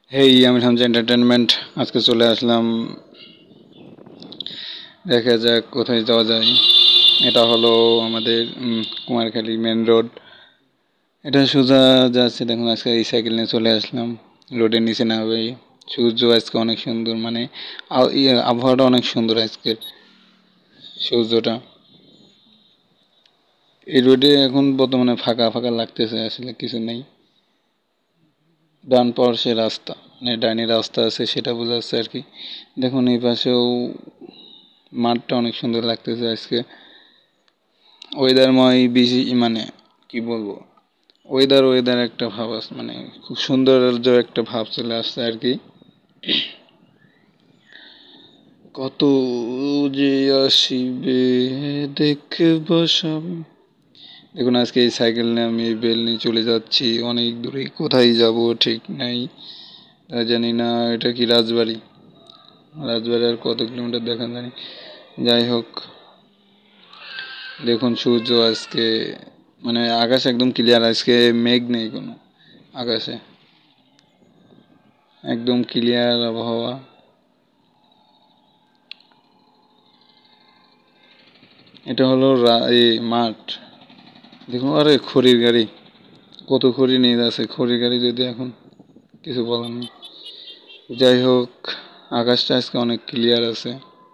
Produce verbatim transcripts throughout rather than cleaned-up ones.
হেই আমি হামজা এন্টারটেনমেন্ট আজকে চলে আসলাম। দেখা যাক কোথায় যাওয়া যায়। এটা হলো আমাদের উম, কুমারখালী মেন রোড। এটা সোজা যাচ্ছে, দেখুন আজকে এই সাইকেল নিয়ে চলে আসলাম। রোডের নিচে না হবে, সূর্য আজকে অনেক সুন্দর, মানে আ- ইয়ে, আবহাওয়াটা অনেক সুন্দর আজকের, সূর্যটা। এই রোডে এখন বর্তমানে ফাঁকা ফাঁকা লাগতেছে, আসলে কিছু নেই। ডান পাশে রাস্তা, মানে ডাইনে রাস্তা আছে সেটা বোঝা যাচ্ছে আর কি। দেখুন এই পাশেও মাঠটা অনেক সুন্দর লাগতেছে আজকে। ওয়েদারময় বেশি, মানে কি বলবো, ওয়েদার ওয়েদার একটা ভাব আছে, মানে খুব সৌন্দর্য একটা ভাব চলে আসছে আর কি। কত যে আসিবে দেখব সব। দেখুন আজকে এই সাইকেল নিয়ে আমি এই বেল নিয়ে চলে যাচ্ছি অনেক দূরে, কোথায় যাব ঠিক নাই। তা জানি না এটা কি রাজবাড়ি, রাজবাড়ি আর কত কিলোমিটার দেখা জানি। যাই হোক, দেখুন সূর্য আজকে, মানে আকাশ একদম ক্লিয়ার, আজকে মেঘ নেই কোনো আকাশে, একদম ক্লিয়ার আবহাওয়া। এটা হলো রা- এই মাঠ। দেখুন, আরে খড়ির গাড়ি, কত খড়ি নিয়ে যাচ্ছে, খড়ির গাড়ি যদি এখন কিছু বলার নেই। যাই হোক, আকাশটা আজকে অনেক ক্লিয়ার আছে।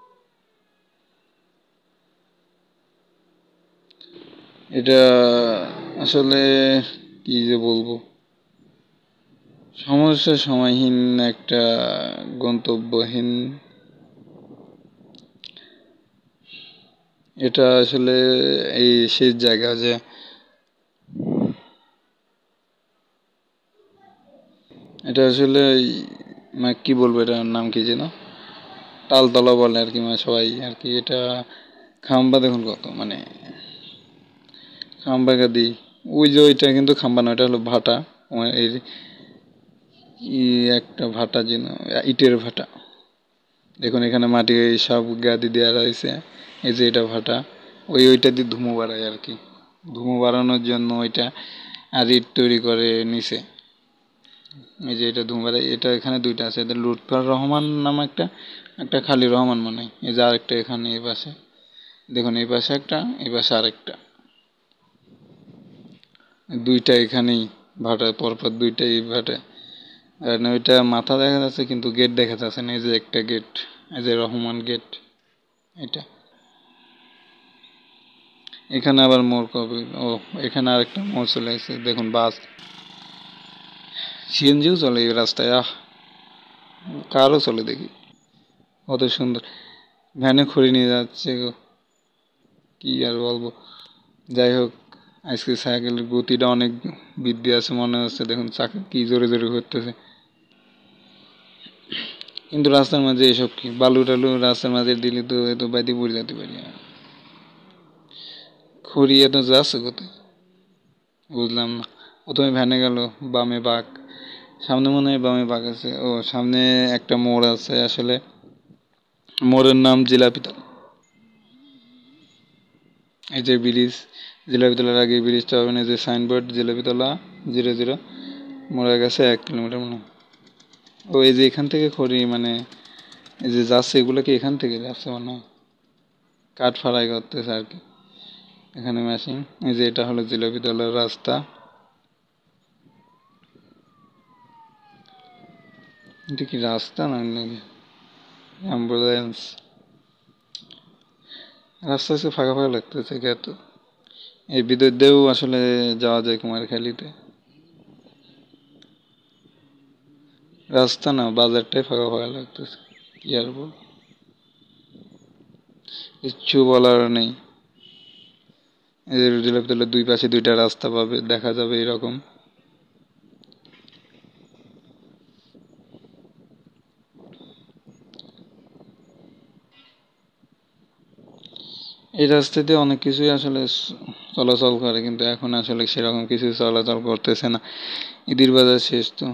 এটা আসলে কি যে বলবো, সমস্যা সময়হীন একটা গন্তব্যহীন। এটা আসলে এই শেষ জায়গা যে, এটা আসলে এই, মানে কি বলবো, এটার নাম কি যেন, তালতলা বলে আর কি, মানে সবাই আর কি। এটা খাম্বা দেখুন কত, মানে খাম্বা গাদি। ওই যে ওইটা কিন্তু খাম্বা না, ওটা হলো ভাটা। আমার এই ই একটা ভাটা যেন, ইটের ভাটা। দেখুন এখানে মাটি সব গাদি দেওয়া রয়েছে। এই যে এটা ভাটা, ওই ওইটা দিয়ে ধুমো বাড়ায় আর কি, ধুমো বাড়ানোর জন্য ওইটা আর ইট তৈরি করে নিচে। এই যে এটা ধুমো বাড়ায়, এটা এখানে দুইটা আছে, এটা লুৎফর রহমান নাম একটা, একটা খালি রহমান মনে হয়। এই যে আরেকটা এখানে এই পাশে, দেখুন এই পাশে একটা, এই পাশে আরেকটা, দুইটা এখানেই ভাটা, পরপর দুইটাই ভাটা। আর না, ওইটা মাথা দেখা যাচ্ছে কিন্তু গেট দেখা যাচ্ছে না। এই যে একটা গেট, এই যে রহমান গেট, এটা। এখানে আবার মোড় কবে, ও এখানে আরেকটা মোড় চলে আসছে, দেখুন বাস, সিএনজিও চলে এই রাস্তায়, আহ কারও চলে দেখি, কত সুন্দর। ভ্যানে খড়ি নিয়ে যাচ্ছে গো, কি আর বলবো। যাই হোক, আজকে সাইকেলের গতিটা অনেক বৃদ্ধি আছে মনে হচ্ছে, দেখুন চাকা কি জোরে জোরে করতেছে। কিন্তু রাস্তার মাঝে এসব কি, বালু টালু রাস্তার মাঝে দিলে তো এত বাইতে পড়ে যেতে পারি। খড়ি এত যাচ্ছে কোথায় বুঝলাম না। প্রথমে ভ্যানে গেল, বামে বাঁক, সামনে মনে হয় বামে বাঁক আছে। ও সামনে একটা মোড় আছে আসলে, মোড়ের নাম জিলাপিতলা। এই যে ব্রিজ, জিলাপিতলার আগে ব্রিজটা হবে না, যে সাইনবোর্ড জিলাপিতলা জিরো জিরো, মোড়ের কাছে এক কিলোমিটার মনে হয়। ও এই যে এখান থেকে খড়ি, মানে এই যে যাচ্ছে এগুলো কি এখান থেকে যাচ্ছে মনে হয়, কাঠ ফাড়াই করতেছে আর কি এখানে মেশিন। এই যে এটা হলো জিলাপিতলার রাস্তা। এটা কি রাস্তা না নাকি অ্যাম্বুলেন্স? রাস্তা আজকে ফাঁকা ফাঁকা লাগতেছে এত। এই ভিতর দিয়েও আসলে যাওয়া যায় কুমারখালীতে, রাস্তা না বাজারটাই ফাঁকা ফাঁকা লাগতেছে, কি আর বল, কিচ্ছু বলার নেই। এই যে জিলাপিতলার দুই পাশে দুইটা রাস্তা পাবে, দেখা যাবে এরকম। এই রাস্তা দিয়ে অনেক কিছুই আসলে স- চলাচল করে, কিন্তু এখন আসলে সেরকম কিছু চলাচল করতেছে না। ঈদের বাজার শেষ তো।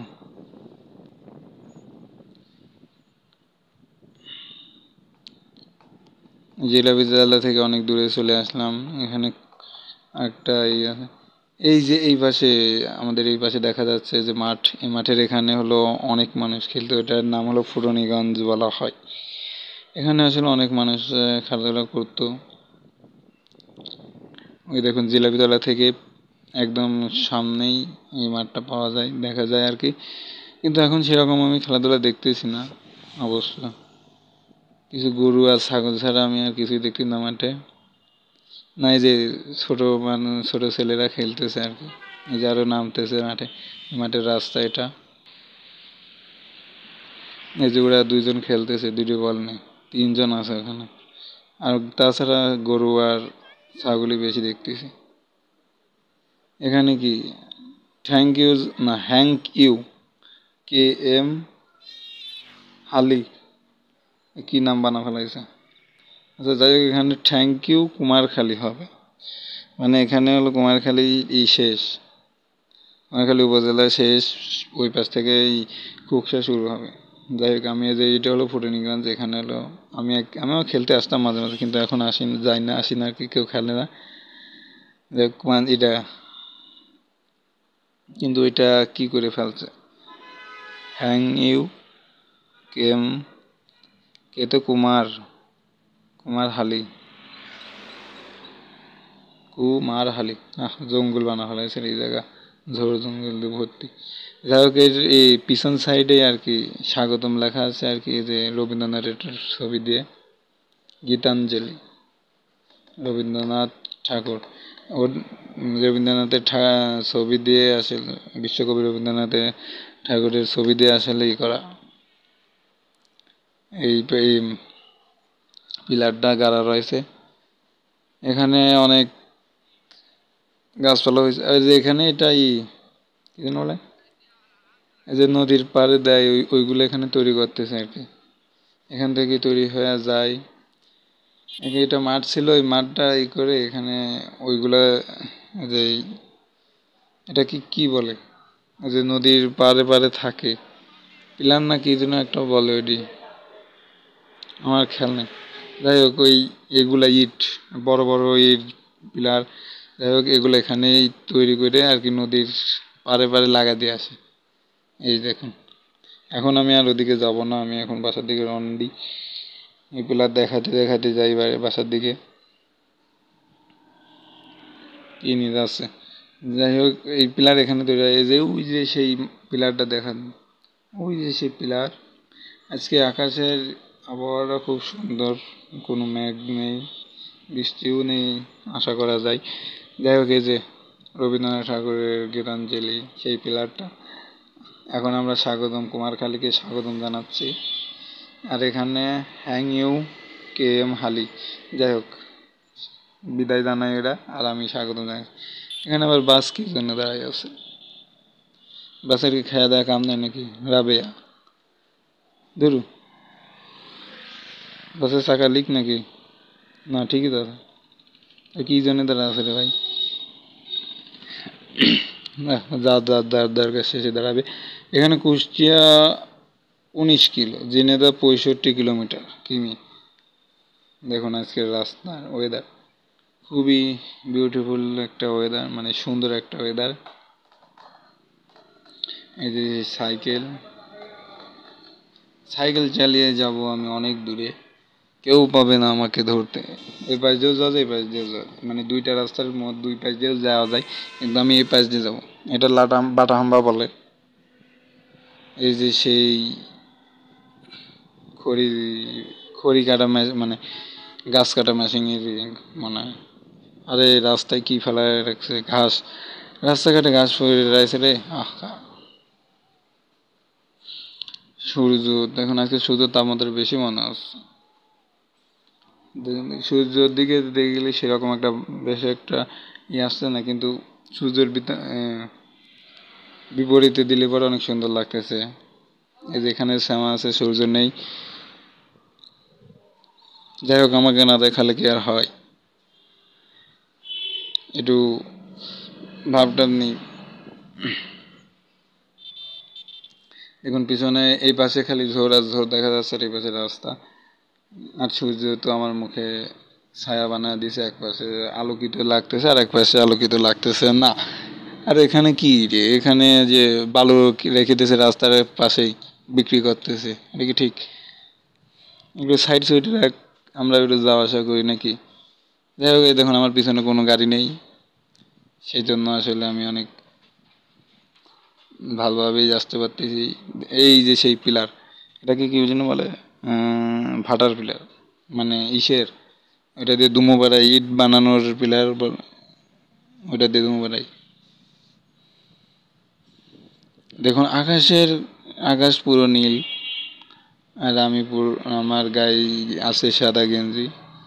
জেলা বিদ্যালয় থেকে অনেক দূরে চলে আসলাম। এখানে একটা ই আছে, এই যে এই পাশে আমাদের এই পাশে দেখা যাচ্ছে যে মাঠ, এই মাঠের এখানে হলো অনেক মানুষ খেলতো, এটার নাম হলো ফুরনিগঞ্জ বলা হয়। এখানে আসলে অনেক মানুষ আহ, খেলাধুলা করতো। ওই দেখুন জিলাপিতলা থেকে একদম সামনেই এই মাঠটা পাওয়া যায়, দেখা যায় আর কি। কিন্তু এখন সেরকম আমি খেলাধুলা দেখতেছি না অবশ্য। কিছু গরু আর ছাগল ছাড়া আমি আর কিছুই দেখছি না মাঠে। না, এই যে ছোট মানুষ, ছোট ছেলেরা খেলতেছে আর কি, এই যে আরো নামতেছে মাঠে, মাঠের রাস্তা এটা। এই যে ওরা দুইজন খেলতেছে, দুটো বল নেই, তিনজন আছে ওখানে। আর তাছাড়া গরু আর ছাগলই বেশি দেখতেছি এখানে। কি থ্যাংক ইউ, না হ্যাংক ইউ, কে এম হালি, কি নাম বানা ফেলাইছে। আচ্ছা যাই হোক, এখানে থ্যাংক ইউ কুমারখালী হবে, মানে এখানে হলো কুমারখালী ই শেষ, কুমারখালী উপজেলা শেষ, ওই পাশ থেকে এই কুকসা শুরু হবে। যাই হোক, আমি যে এটা হলো ফুটনিগঞ্জ, এখানে হলো আমি এক আমিও খেলতে আসতাম মাঝে মাঝে, কিন্তু এখন আসি যাই না, আসি না আর কি, কেউ খেলে না। যাই হোক, এটা কিন্তু এটা কি করে ফেলছে, হ্যাং ইউ কেম, কে তো কুমার, কুমার হালি, কুমার হালি, আহ জঙ্গল বানা ফেলাইছে এই জায়গা, ঝোড় জঙ্গল দিয়ে ভর্তি। যাই হোক, এর এই পিছন সাইডে আর কি স্বাগতম লেখা আছে আর কি, যে রবীন্দ্রনাথের ছবি দিয়ে, গীতাঞ্জলি, রবীন্দ্রনাথ ঠাকুর। ও রবীন্দ্রনাথের ছবি দিয়ে আসলে, বিশ্বকবি রবীন্দ্রনাথের ঠাকুরের ছবি দিয়ে আসলে ই করা, এই এই পিলারটা গাড়া রয়েছে। এখানে অনেক গাছপালা হয়েছে। আর যে এখানে এটা ই কি যেন বলে, এই যে নদীর পাড়ে দেয় ওই ওইগুলো এখানে তৈরি করতেছে আর কি, এখান থেকে তৈরি হয়ে যায়। এটা মাঠ ছিল, ওই মাঠটা ই করে এখানে ওইগুলা, যে এটা কি কি বলে, যে নদীর পাড়ে পাড়ে থাকে, পিলার না কি যেন একটা বলে, ওইটি আমার খেয়াল নেই। যাই হোক, ওই এগুলা ইট, বড় বড় ইট পিলার, যাই হোক এগুলো এখানেই তৈরি করে আর কি নদীর পাড়ে পাড়ে লাগা দিয়ে আসে। এই দেখুন, এখন আমি আর ওদিকে যাব না, আমি এখন বাসার দিকে রওনা দিই। এই পিলার দেখাতে দেখাতে যাই বাসার দিকে, কি নিয়ে যাচ্ছে। যাই হোক, এই পিলার এখানে তৈরি হয়, এই যে ওই যে সেই পিলারটা দেখান, ওই যে সেই পিলার। আজকে আকাশের আবহাওয়াটা খুব সুন্দর, কোনো মেঘ নেই, বৃষ্টিও নেই আশা করা যায়। যাই হোক, এই যে রবীন্দ্রনাথ ঠাকুরের গীতাঞ্জলি, সেই পিলারটা। এখন আমরা স্বাগতম, কুমারখালীকে স্বাগতম জানাচ্ছি। আর এখানে হ্যাং ইউ কে এম হালি। যাই হোক, বিদায় জানাই এরা, আর আমি স্বাগতম জানাই। এখানে আবার বাস কি জন্য দাঁড়াই আছে, বাসের কি খাওয়া দাওয়া কাম নেই নাকি, রাবেয়া ধরু, বাসের চাকা লিক নাকি, না ঠিকই দাদা, কি জন্য দাঁড়া আছে রে ভাই, যা যার যার দরকার শেষে দাঁড়াবে। এখানে কুষ্টিয়া উনিশ কিলো, জেনেদা পঁয়ষট্টি কিলোমিটার কিমি। দেখুন আজকের রাস্তার ওয়েদার খুবই বিউটিফুল একটা ওয়েদার, মানে সুন্দর একটা ওয়েদার। এই যে সাইকেল, সাইকেল চালিয়ে যাব আমি অনেক দূরে, কেউ পাবে না আমাকে ধরতে। ওই পাশ দিয়েও যাওয়া যায়, এই পাশ দিয়েও যাওয়া যায়, মানে দুইটা রাস্তার মধ্যে দুই পাশ দিয়েও যাওয়া যায়, কিন্তু আমি এই পাশ দিয়ে যাবো। এটা লাটাম বাটাহাম্বা বলে। এই যে সেই খড়ি, খড়ি কাটা মানে গাছ কাটা মেশিনের মনে হয়। আরে রাস্তায় কি ফেলায় রাখছে, ঘাস, রাস্তাঘাটে ঘাস পড়ে রয়েছে রে। আহ, সূর্য দেখুন, আজকে সূর্যের তাপমাত্রা বেশি মনে হচ্ছে। সূর্যের দিকে দেখে গেলে সেরকম একটা বেশ একটা ইয়ে আসছে না, কিন্তু সূর্যের বিপরীতে দিলে পরে অনেক সুন্দর লাগতেছে। এই যে এখানে শ্যামা আছে, সূর্য নেই। যাই হোক, আমাকে না দেখালে কি আর হয়, একটু ভাবটা নেই। দেখুন পিছনে এই পাশে খালি ঝোর আর ঝোর দেখা যাচ্ছে, আর এই পাশে রাস্তা। আর সূর্য তো আমার মুখে ছায়া বানায় দিছে, এক পাশে আলোকিত লাগতেছে আর এক পাশে আলোকিত লাগতেছে না। আর এখানে কি যে এখানে যে বালু রেখে দিয়েছে রাস্তার পাশেই বিক্রি করতেছে, এটা কি ঠিক? এগুলো সাইড সাইড রাখ, আমরা একটু যাওয়া আসা করি নাকি। যাই হোক, এই দেখুন আমার পিছনে কোনো গাড়ি নেই, সেই জন্য আসলে আমি অনেক ভালোভাবেই আসতে পারতেছি। এই যে সেই পিলার, এটাকে কি জন্য বলে, ভাটার পিলার, মানে ইসের, ওটা দিয়ে দুমো বেড়াই, ইট বানানোর পিলার, ওটা দিয়ে দুমো বেড়াই। দেখুন আকাশের, আকাশ পুরো নীল, আর আমি পুরো, আমার গায়ে আছে সাদা গেঞ্জি।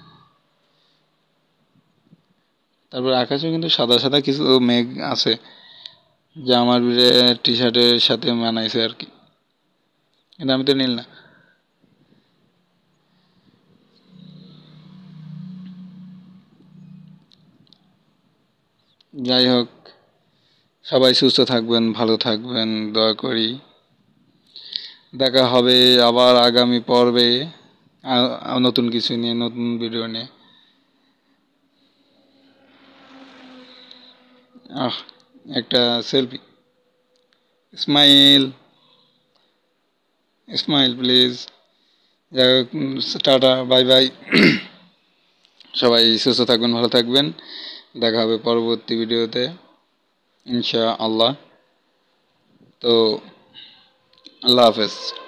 তারপর আকাশেও কিন্তু সাদা সাদা কিছু মেঘ আছে, যা আমার টি শার্টের সাথে মানাইছে আর কি, কিন্তু আমি তো নীল না। যাই হোক, সবাই সুস্থ থাকবেন, ভালো থাকবেন, দোয়া করি। দেখা হবে আবার আগামী পর্বে নতুন কিছু নিয়ে, নতুন ভিডিও নিয়ে। আহ একটা সেলফি, স্মাইল, স্মাইল প্লিজ। যাই হোক, টাটা, বাই বাই। সবাই সুস্থ থাকবেন, ভালো থাকবেন, দেখা হবে পরবর্তী ভিডিওতে ইনশাআল্লাহ। তো আল্লাহ হাফেজ।